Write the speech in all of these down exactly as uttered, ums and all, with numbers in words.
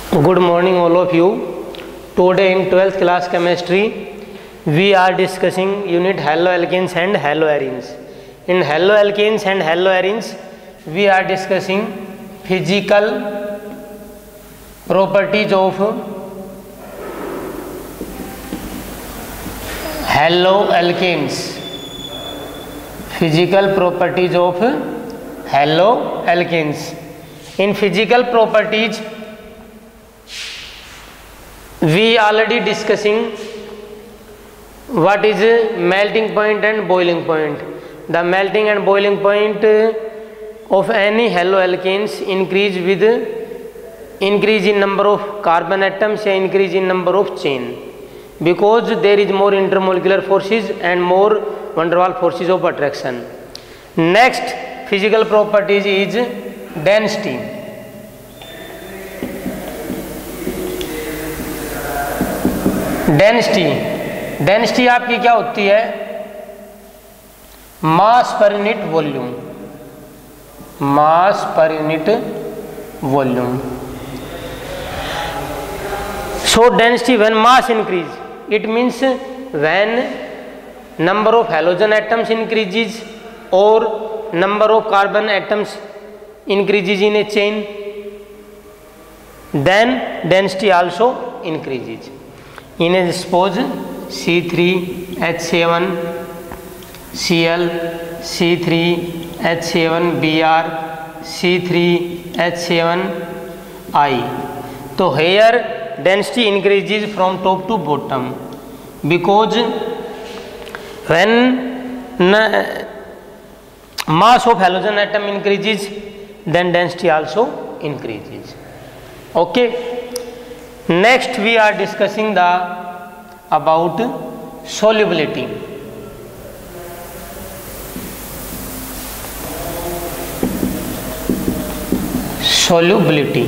Good morning all of you. Today in twelfth class chemistry we are discussing unit haloalkanes and haloarenes. In haloalkanes and haloarenes we are discussing physical properties of haloalkanes. Physical properties of haloalkanes. In physical properties we already discussing what is melting point and boiling point. The melting and boiling point of any haloalkanes increase with increase in number of carbon atoms or increase in number of chain, because there is more intermolecular forces and more van der Waals forces of attraction. Next physical properties is density. Density density आपकी क्या होती है? मास पर unit volume. Mass पर unit volume. So density when mass increase it means when number of halogen atoms increases और number of carbon atoms increases in a chain, then density also increases. In a suppose C three H seven Cl, C three H seven Br, C three H seven I. So here density increases from top to bottom, because when mass of halogen atom increases then density also increases. Okay. Next we are discussing the about solubility. Solubility.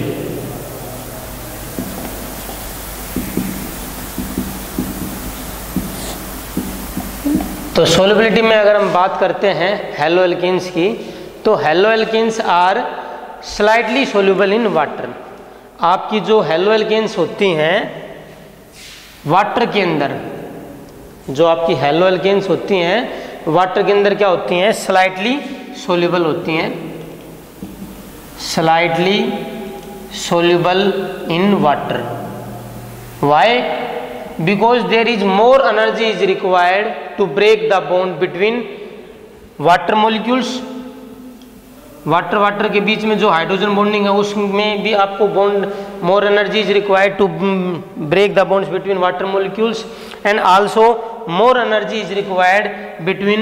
तो solubility में अगर हम बात करते हैं haloalkanes की, तो haloalkanes are slightly soluble in water. आपकी जो हेलोएल्केन्स होती हैं वाटर के अंदर, जो आपकी हेलोएल्केन्स होती हैं वाटर के अंदर क्या होती हैं? स्लाइटली सोल्यूबल होती हैं. Slightly soluble in water. Why? Because there is more energy is required to break the bond between water molecules. Water water के बीच में जो हाइड्रोजन बॉन्डिंग है उसमें भी आपको bond more energy is required to break the bonds between water molecules, and also more energy is required between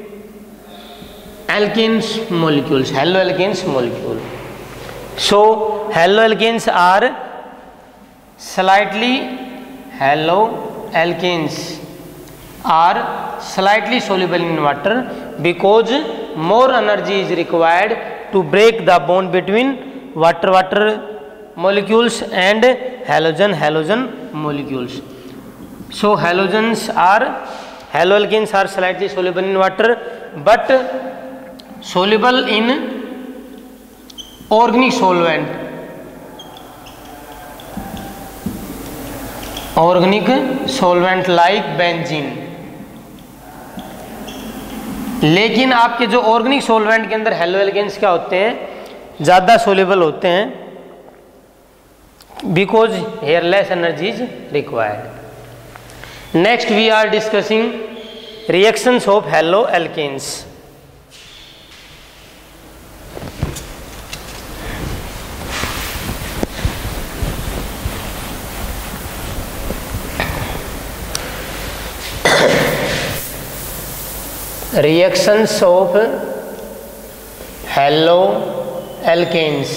alkanes molecules, haloalkanes molecule. So haloalkanes are slightly haloalkanes are slightly soluble in water because more energy is required to break the bond between water water molecules and halogen halogen molecules. So halogens are haloalkanes are slightly soluble in water but soluble in organic solvent. Organic solvent like benzene. लेकिन आपके जो organic solvent के अंदर haloalkanes क्या होते हैं? ज़्यादा soluble होते हैं, because here less energy is required. Next we are discussing reactions of haloalkanes. Reactions of haloalkanes.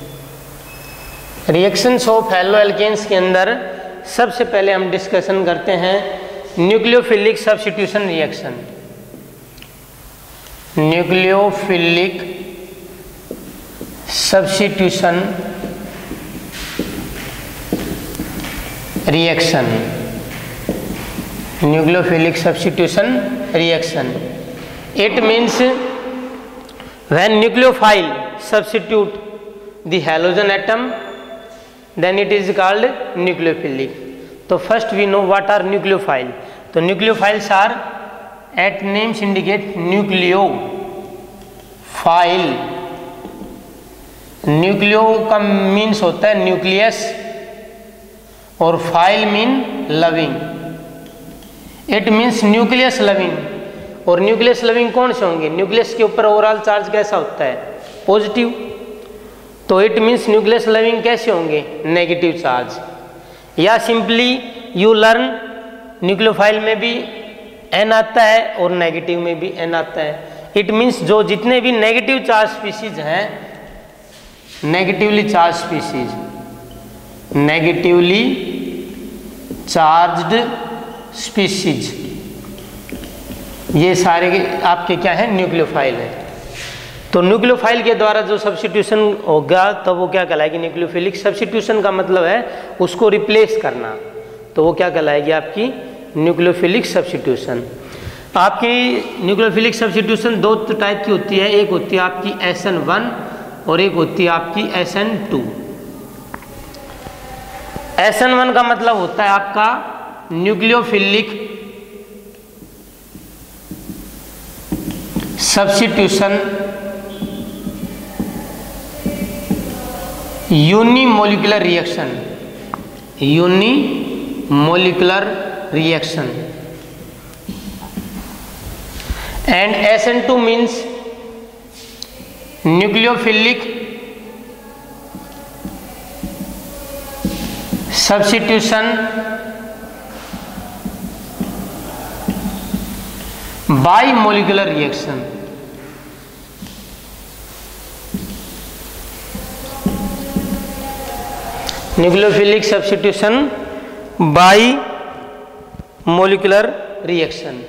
Reactions of haloalkanes के अंदर सबसे पहले हम डिस्कशन करते हैं nucleophilic substitution reaction. Nucleophilic substitution reaction. Nucleophilic substitution reaction. It means when nucleophile substitute the halogen atom then it is called nucleophilic. So first we know what are nucleophile. So nucleophiles are, at names indicate nucleophile. Nucleo का means होता है nucleus और phile mean loving. It means nucleus loving. और nucleus loving कौन से होंगे? Nucleus के ऊपर ओवरऑल चार्ज कैसा होता है? पॉजिटिव. तो इट मीन्स न्यूक्लियस लविंग कैसे होंगे? Negative charge. या सिंपली यू लर्न न्यूक्लियोफाइल में भी एन आता है और नेगेटिव में भी एन आता है. इट मीन्स जो जितने भी नेगेटिव चार्ज स्पीसीज हैं, negatively charge species, negatively charged species, ये सारे आपके क्या है? न्यूक्लियोफाइल है. तो न्यूक्लियोफाइल के द्वारा जो सब्स्टिट्यूशन होगा तो वो क्या कहलाएगी? न्यूक्लियोफिलिक. सब्स्टिट्यूशन का मतलब है उसको रिप्लेस करना, तो वो क्या कहलाएगी? आपकी न्यूक्लियोफिलिक सब्स्टिट्यूशन. आपकी न्यूक्लियोफिलिक सब्स्टिट्यूशन दो टाइप की होती है. एक होती है आपकी एस एन वन और एक होती है आपकी S N two. S N one का मतलब होता है आपका nucleophilic substitution unimolecular reaction. Unimolecular reaction. And S N two means nucleophilic substitution bimolecular reaction. Nucleophilic substitution bimolecular reaction.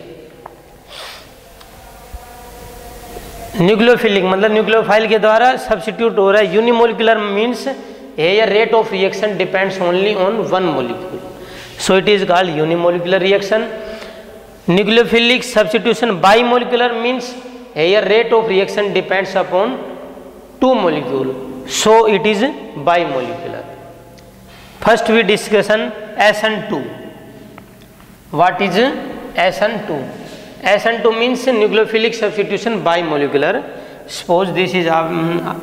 Nucleophilic मतलब न्यूक्लियोफाइल के द्वारा सब्स्टिट्यूट हो रहा है. Unimolecular means here rate of reaction depends only on one molecule, so it is called unimolecular reaction. Nucleophilic substitution bimolecular means here rate of reaction depends upon two molecule, so it is bimolecular. First we discussion S N two. What is S N two? S N two means nucleophilic substitution bimolecular. Suppose this is um,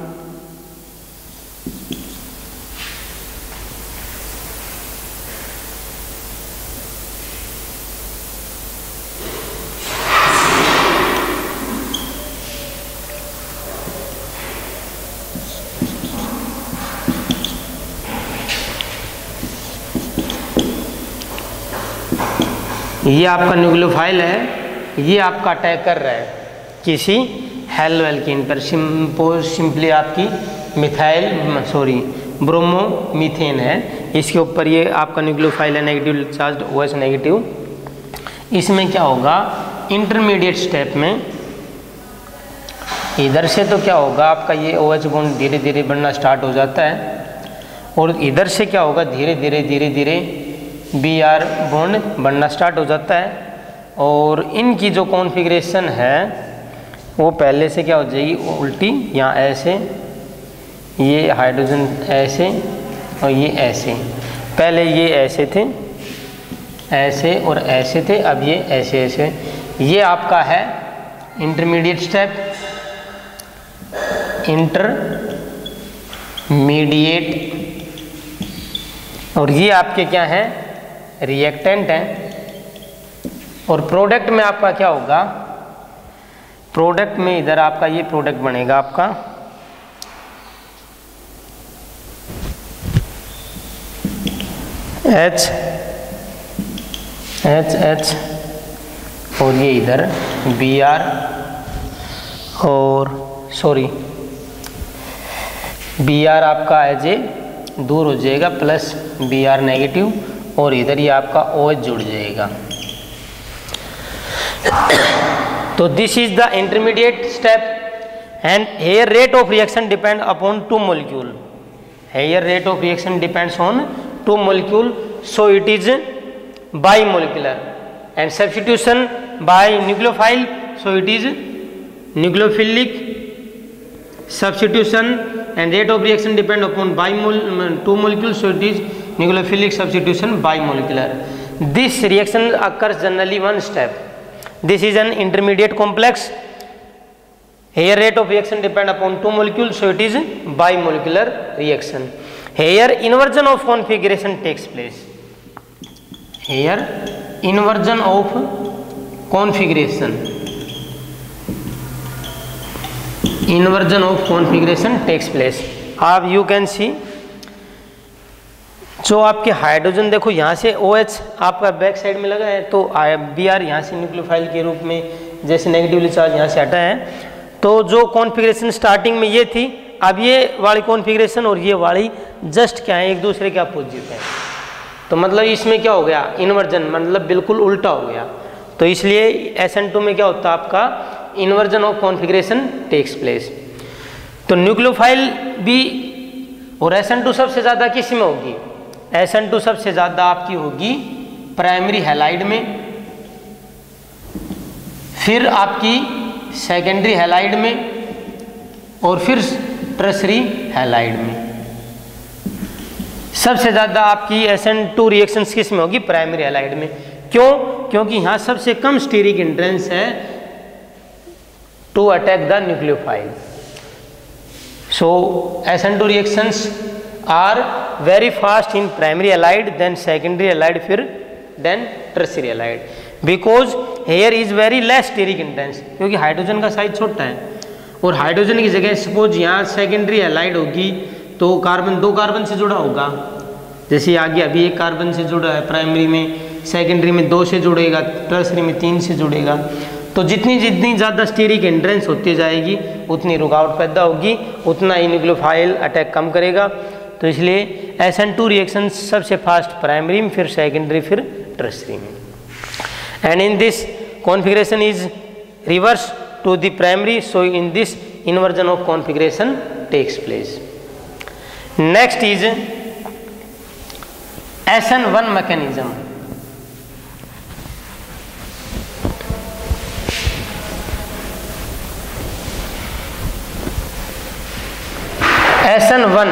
ये आपका nucleophile है, ये आपका attack कर रहा है किसी halo alkene पर. सिंपल सिंपली आपकी मिथाइल सॉरी ब्रोमोमीथेन है, इसके ऊपर ये आपका न्यूक्लियोफाइल है negative charge O H negative. इसमें क्या होगा? इंटरमीडिएट स्टेप में इधर से तो क्या होगा? आपका ये ओ एच बॉन्ड धीरे धीरे बनना स्टार्ट हो जाता है और इधर से क्या होगा? धीरे धीरे धीरे धीरे बी आर बॉन्ड बनना स्टार्ट हो जाता है. और इनकी जो कॉन्फ़िगरेशन है वो पहले से क्या हो जाएगी? उल्टी. यहाँ ऐसे, ये हाइड्रोजन ऐसे और ये ऐसे. पहले ये ऐसे थे, ऐसे और ऐसे थे, अब ये ऐसे ऐसे. ये आपका है इंटरमीडिएट स्टेप. इंटरमीडिएट. और ये आपके क्या हैं? रिएक्टेंट हैं. और प्रोडक्ट में आपका क्या होगा? प्रोडक्ट में इधर आपका ये प्रोडक्ट बनेगा आपका H H H और ये इधर बी आर और सॉरी बी आर आपका एज ए दूर हो जाएगा प्लस बी आर नेगेटिव और इधर ये आपका ओ एच जुड़ जाएगा. तो this is the intermediate step and here rate of reaction depend upon two molecule. Here rate of reaction depends on two molecule, so it is bimolecular. And substitution by nucleophile, so it is nucleophilic substitution and rate of reaction depend upon bimol two molecules, so it is nucleophilic substitution bimolecular. This reaction occurs generally one step. This is an intermediate complex. Here rate of reaction depend upon two molecules, so it is bimolecular reaction. Here inversion of configuration takes place. Here inversion of configuration inversion of configuration takes place. आप you can see जो आपके hydrogen देखो यहाँ से OH आपका back side में लगा है, तो Br यहाँ से न्यूक्लियोफाइल के रूप में जैसे नेगेटिवली चार्ज यहाँ से हटा है, तो जो कॉन्फ़िगरेशन स्टार्टिंग में ये थी, अब ये वाली कॉन्फ़िगरेशन और ये वाली जस्ट क्या है, एक दूसरे के अपोजिट है। तो मतलब इसमें क्या हो गया, इन्वर्जन, मतलब बिल्कुल उल्टा हो गया। तो इसलिए एस एन टू में क्या होता है, आपका inversion of configuration takes place. तो न्यूक्लियोफाइल भी और एस एन टू सबसे ज़्यादा किस में होगी, एस एन टू सबसे ज़्यादा आपकी होगी प्राइमरी हैलाइड में, फिर आपकी सेकेंडरी हैलाइड में, और फिर टर्शरी हैलाइड में। सबसे ज़्यादा आपकी एस एन टू रिएक्शंस किस में होगी, प्राइमरी हैलाइड में। क्यों? क्योंकि यहाँ सबसे कम स्टीरिक एंट्रेंस है to attack the nucleophile. So S N two reactions are very fast in primary halide, then secondary halide, फिर then tertiary halide, because here is very less steric entrance, क्योंकि hydrogen का size छोटा है। और hydrogen की जगह suppose यहाँ secondary halide होगी, तो कार्बन दो कार्बन से जुड़ा होगा, जैसे आगे अभी एक कार्बन से जुड़ा है प्राइमरी में, सेकेंडरी में दो से जुड़ेगा, टर्शरी में तीन से जुड़ेगा। तो जितनी जितनी ज़्यादा स्टीरिक एंट्रेंस होती जाएगी उतनी रुकावट पैदा होगी, उतना ही न्यूक्लियोफाइल अटैक कम करेगा। तो इसलिए एस एन टू रिएक्शन सबसे फास्ट प्राइमरी में, फिर सेकेंडरी, फिर टर्शरी में। And in this configuration is reverse to the primary, so in this inversion of configuration takes place. Next is S N one mechanism. S N one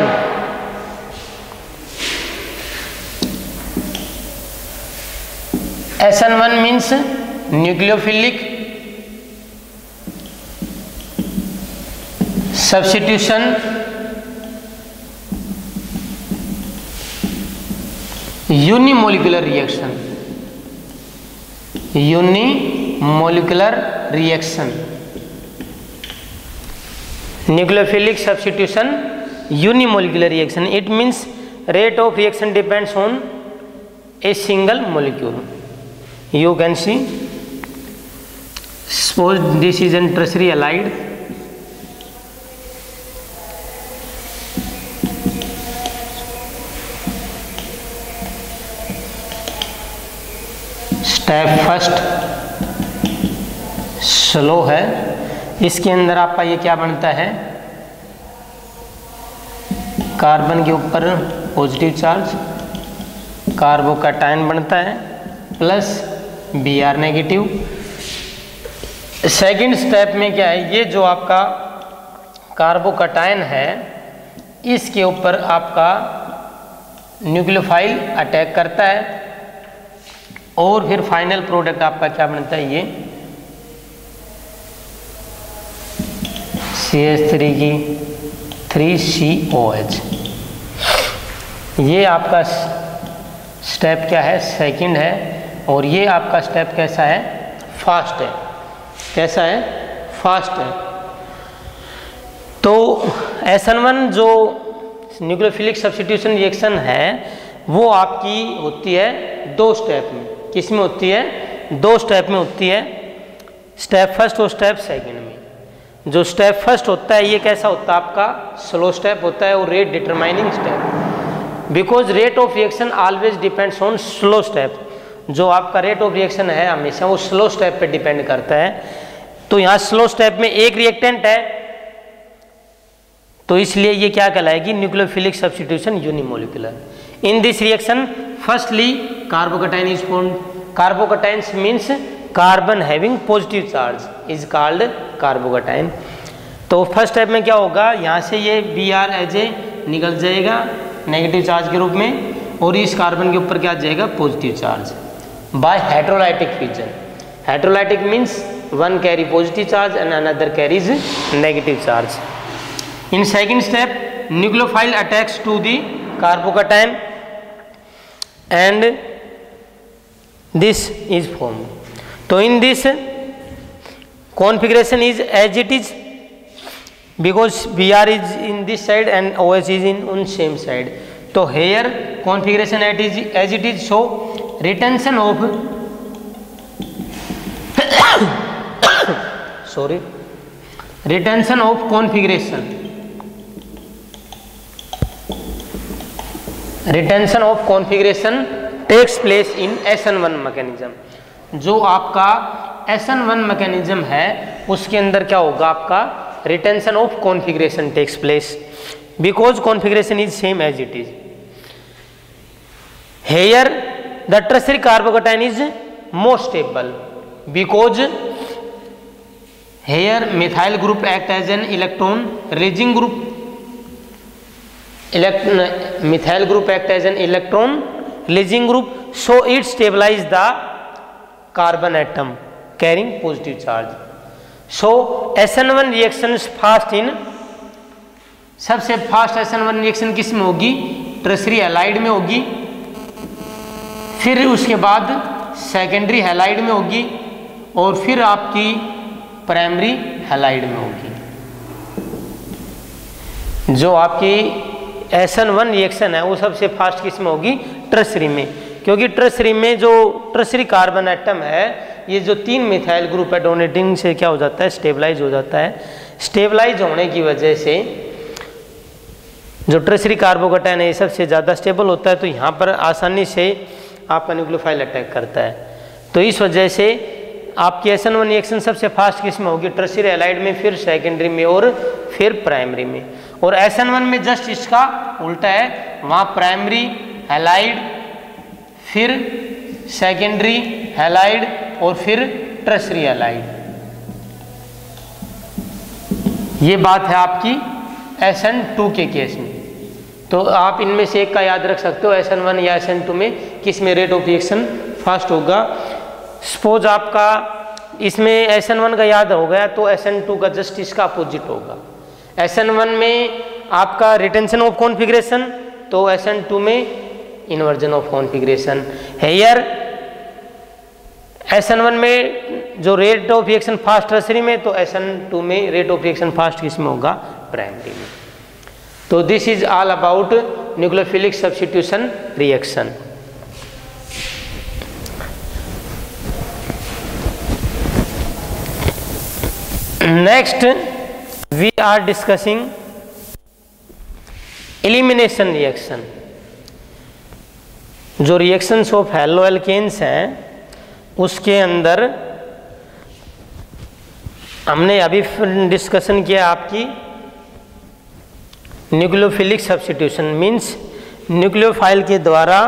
S N one means nucleophilic substitution unimolecular reaction. Unimolecular reaction. Nucleophilic substitution unimolecular reaction. It means rate of reaction depends on a single molecule. You can see, suppose this is a tertiary halide, step first slow है, इसके अंदर आपका ये क्या बनता है, carbon के ऊपर पॉजिटिव चार्ज, कार्बोकैटायन बनता है plus B R negative. Second step में क्या है, ये जो आपका कार्बोकैटायन है इसके ऊपर आपका न्यूक्लियोफाइल अटैक करता है, और फिर फाइनल प्रोडक्ट आपका क्या बनता है, ये सी एच थ्री की थ्री सी ओ एच। ये आपका स्टेप क्या है, सेकंड है, और ये आपका स्टेप कैसा है, फास्ट है। कैसा है, फास्ट है। तो एस एन वन जो न्यूक्लियोफिलिक सब्स्टिट्यूशन रिएक्शन है वो आपकी होती है दो स्टेप में। किस में होती है, दो स्टेप में होती है, स्टेप फर्स्ट और स्टेप सेकंड में। जो स्टेप फर्स्ट होता है ये कैसा होता है, आपका स्लो स्टेप होता है और rate determining step, because rate of reaction always depends on slow step. जो आपका रेट ऑफ रिएक्शन है हमेशा वो स्लो स्टेप पे डिपेंड करता है। तो यहाँ स्लो स्टेप में एक रिएक्टेंट है, तो इसलिए ये क्या कहलाएगी, nucleophilic substitution unimolecular. In this reaction firstly carbocation is formed. Carbocation means carbon having positive charge is called carbocation. तो फर्स्ट स्टेप में क्या होगा, यहाँ से ये बी आर एज ए निकल जाएगा नेगेटिव चार्ज के रूप में, और इस कार्बन के ऊपर क्या आ जाएगा, positive charge by heterolytic fission. Heterolytic means one carry positive charge and another carries negative charge. In second step nucleophile attacks to the carbocation and this is form. तो in this configuration is as it is because Br is in this side and OH is in on same side. तो here configuration as it is, as it is so retention of sorry retention of configuration retention of configuration takes place in S N one mechanism। जो आपका S N one mechanism है उसके अंदर क्या होगा, आपका retention of configuration takes place because configuration is same as it is. Here the tertiary carbocation is more stable because here methyl group act as an electron releasing group, methyl group act as an electron releasing group, so it stabilize the carbon atom carrying positive charge. So S N one reactions fast in, सबसे fast S N one reaction किस में होगी, tertiary halide में होगी, फिर उसके बाद secondary halide में होगी, और फिर आपकी प्राइमरी हैलाइड में होगी। जो आपकी S N one रिएक्शन है वो सबसे फास्ट किस में होगी, टर्शियरी में, क्योंकि टर्शियरी में जो टर्शियरी कार्बन एटम है ये जो तीन मिथाइल ग्रुप है डोनेटिंग से क्या हो जाता है, स्टेबलाइज हो जाता है। स्टेबलाइज होने की वजह से जो टर्शियरी कार्बोकैटायन है ये सबसे ज़्यादा स्टेबल होता है, तो यहाँ पर आसानी से आपका न्यूक्लियोफाइल अटैक करता है। तो इस वजह से आपकी एस एन वन रिएक्शन सबसे फास्ट किस में होगी, टर्शियरी हैलाइड में, फिर सेकेंडरी में और फिर प्राइमरी में। और एस एन वन में जस्ट इसका उल्टा है, वहाँ प्राइमरी हैलाइड, फिर सेकेंडरी हैलाइड और फिर टर्शियरी हैलाइड। ये बात है आपकी एस एन टू के केस में। तो आप इनमें से एक का याद रख सकते हो, एस एन वन या एस एन टू में किस में रेट ऑफ रिएक्शन फास्ट होगा। सपोज आपका इसमें एस एन वन का याद हो गया तो एस एन टू का जस्ट इसका अपोजिट होगा। एस एन वन में आपका रिटेंशन ऑफ कॉन्फ़िगरेशन, तो एस एन टू में inversion of configuration. Here S N one में जो rate of reaction fast tertiary में, तो एस एन टू में रेट ऑफ रिएक्शन फास्ट किस में होगा, प्राइमरी में। तो this is all about nucleophilic substitution reaction. Next we are discussing elimination reaction. जो रिएक्शंस ऑफ हैलो एल्केन्स हैं उसके अंदर हमने अभी डिस्कशन किया आपकी न्यूक्लियोफिलिक सब्स्टिट्यूशन, मीन्स न्यूक्लियोफाइल के द्वारा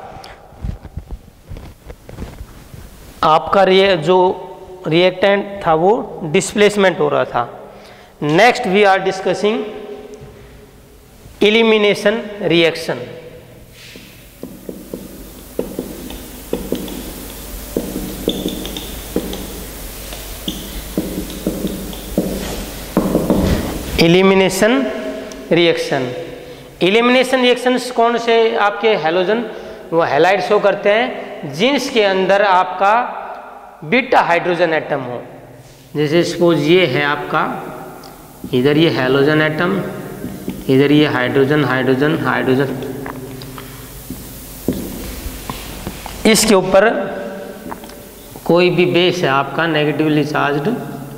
आपका रिए जो रिएक्टेंट था वो डिस्प्लेसमेंट हो रहा था। Next we are discussing elimination reaction. Elimination reaction. Elimination reactions कौन से आपके हैलोजन वो हैलाइड शो करते हैं जिसके अंदर आपका बीटा हाइड्रोजन एटम हो। जैसे सपोज ये है आपका, इधर ये हैलोजन एटम, इधर ये हाइड्रोजन हाइड्रोजन हाइड्रोजन, इसके ऊपर कोई भी बेस है आपका negatively charged,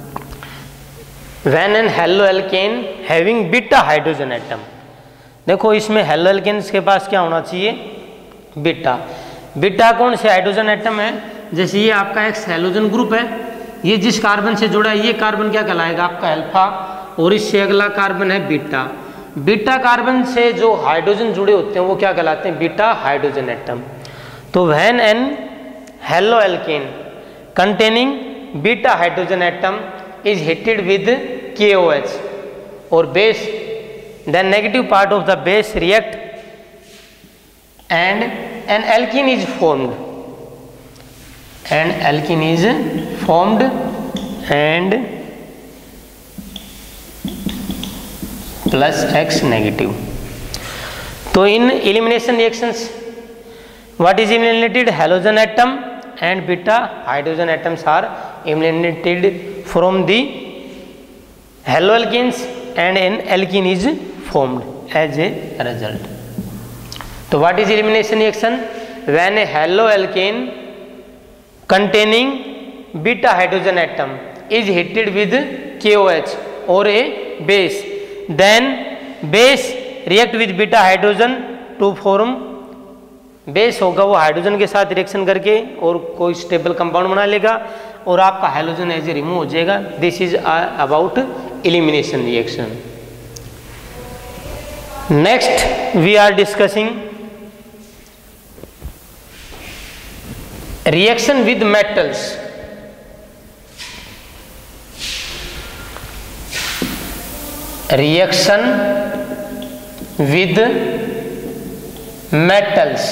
when an haloalkane having beta hydrogen atom। देखो इसमें haloalkanes के पास क्या होना चाहिए, बीटा। बीटा कौन से हाइड्रोजन एटम है, जैसे ये आपका एक्स हैलोजन ग्रुप है, ये जिस कार्बन से जुड़ा है ये कार्बन क्या कहलाएगा आपका अल्फा, और इससे अगला कार्बन है बीटा। बीटा कार्बन से जो हाइड्रोजन जुड़े होते हैं वो क्या कहलाते हैं, बीटा हाइड्रोजन एटम। तो when an haloalkane containing beta hydrogen atom is heated with K O H, और base, then negative part of the base react and an alkene is formed, and alkene is formed and plus X negative. तो in elimination reactions, what is eliminated? Halogen atom and beta hydrogen atoms are eliminated from the haloalkenes and an alkene is formed as a result. So what is elimination reaction? When a haloalkane containing beta hydrogen atom is heated with K O H or a base, then base react with beta hydrogen to form, base होगा वो hydrogen के साथ reaction करके और कोई stable compound बना लेगा और आपका हाइड्रोजन एज ए रिमूव हो जाएगा. This is about elimination reaction. Next we are discussing reaction with metals. Reaction with metals.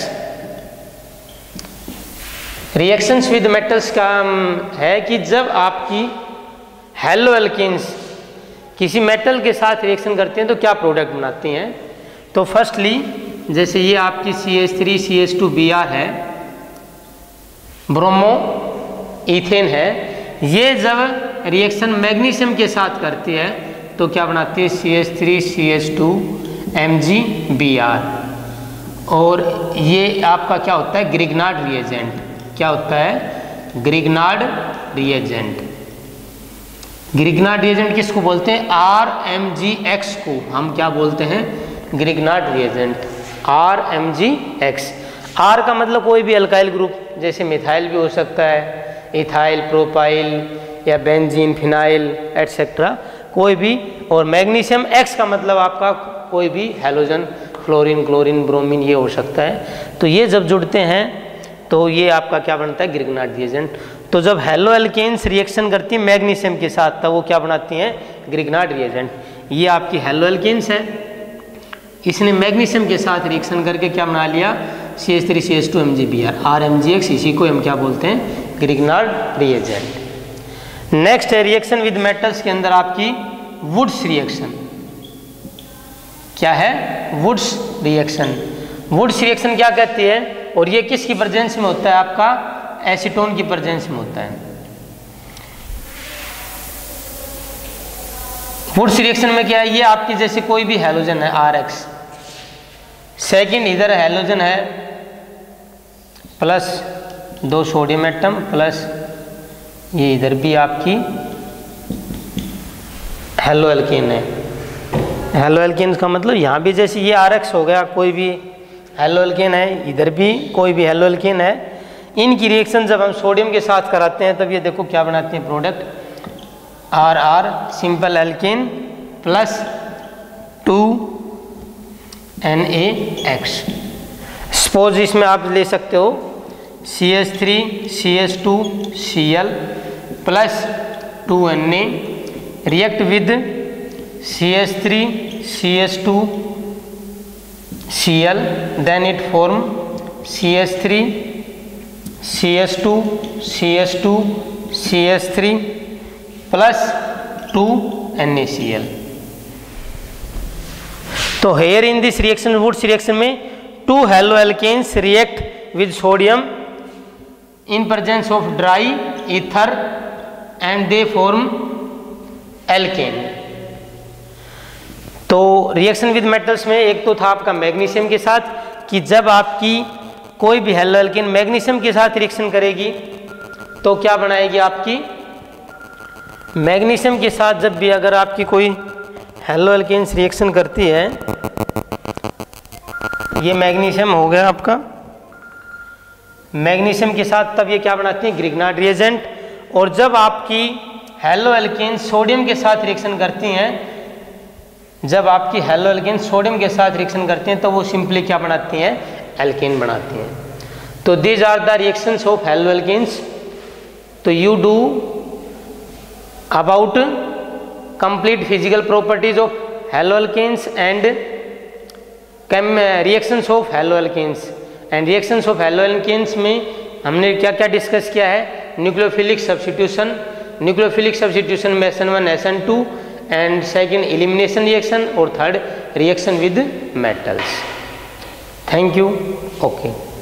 Reactions with metals का है कि जब आपकी हैलोअल्केन्स किसी मेटल के साथ रिएक्शन करते हैं तो क्या प्रोडक्ट बनाती हैं. तो फर्स्टली जैसे ये आपकी C H three C H two B R है, ब्रोमो इथेन है, ये जब रिएक्शन मैग्नीशियम के साथ करती है तो क्या बनाती है? C H three C H two M G B R. और ये आपका क्या होता है? Grignard reagent. क्या होता है? Grignard reagent. ग्रिग्नार्ड रिएजेंट किसको बोलते हैं? आर एम जी एक्स को हम क्या बोलते हैं? Grignard reagent. R M G X. R का मतलब कोई भी अल्काइल ग्रुप, जैसे मिथाइल भी हो सकता है, इथाइल, प्रोपाइल या बेंजीन, फिनाइल एटसेट्रा, कोई भी. और मैग्नीशियम एक्स का मतलब आपका कोई भी हैलोजन, फ्लोरीन, क्लोरीन, ब्रोमीन, ये हो सकता है. तो ये जब जुड़ते हैं तो ये आपका क्या बनता है? Grignard reagent. तो जब हैलोअल्केन्स रिएक्शन करती है मैग्नीशियम के साथ तब वो क्या बनाती हैं? Grignard reagent. ये आपकी हैलोअल्केन्स है, इसने मैग्नीशियम के साथ रिएक्शन करके क्या बना लिया? C H three C H two M G B R, R M G X. इसी को हम क्या बोलते हैं? Grignard reagent. नेक्स्ट है रिएक्शन विद मेटल्स के अंदर आपकी वुड्स रिएक्शन. क्या है? Wurtz reaction. वुड्स रिएक्शन क्या कहती है? और ये किसकी प्रेजेंस में होता है? आपका एसीटोन की प्रेजेंस में होता है. वुड्स रिएक्शन में क्या है? ये आपकी जैसे कोई भी हैलोजन है आर एक्स, सेकेंड इधर हैलोजन है प्लस दो सोडियम एटम प्लस ये इधर भी आपकी हैलोअल्केन है. हैलोअल्केन का मतलब यहाँ भी जैसे ये आर एक्स हो गया, कोई भी हैलोअल्केन है, इधर भी कोई भी हैलोअल्केन है. इनकी रिएक्शन जब हम सोडियम के साथ कराते हैं तब ये देखो क्या बनाते हैं product? R R simple alkane plus two N A X. Suppose इसमें आप ले सकते हो C H three C H two C L plus two N A react with C H three C H two C L, then it form C H three C H two C H two C H three plus two N A C L. तो here in this reaction, Woods reaction में two haloalkanes react with sodium in presence of dry ether and they form alkane. तो reaction with metals में एक तो था आपका magnesium के साथ कि जब आपकी कोई भी हैलोअल्केन मैग्नीशियम के साथ रिएक्शन करेगी तो क्या बनाएगी? आपकी मैग्नीशियम के साथ जब भी अगर आपकी कोई हैलोअल्केन्स रिएक्शन करती है, ये मैग्नीशियम हो गया आपका, मैग्नीशियम के साथ तब ये क्या बनाती है? Grignard reagent. और जब आपकी हैलोअल्केन सोडियम के साथ रिएक्शन करती हैं, जब आपकी हैलोअल्केन सोडियम के साथ रिएक्शन करती हैं तो वो सिंपली क्या बनाती हैं? एल्केन बनाती हैं. तो these are the reactions of haloalkanes. तो you do about complete physical properties of halo alkanes and chem reactions of halo alkanes and reactions of halo alkanes में हमने क्या क्या डिस्कस किया है, न्यूक्लियोफिलिक सब्स्टिट्यूशन, न्यूक्लियोफिलिक सब्स्टिट्यूशन में S N one S N two and second elimination reaction और third reaction with metals. Thank you. Okay.